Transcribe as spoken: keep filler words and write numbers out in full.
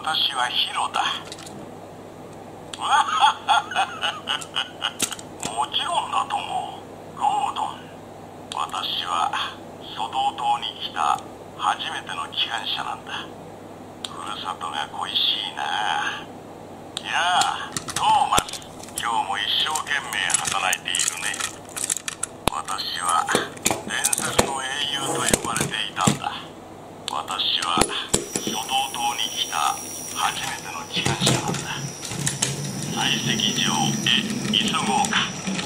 私はヒロだ。わははもちろんだとも、ゴードン。私は書道島に来た初めての機関車なんだ。ふるさとが恋しいな。やあ、トーマス。今日も一生懸命働いているね。私は伝説の英雄と呼ばれていたんだ。私は書道島に来た初めての機関車なんだ。採石場へ急ごうか。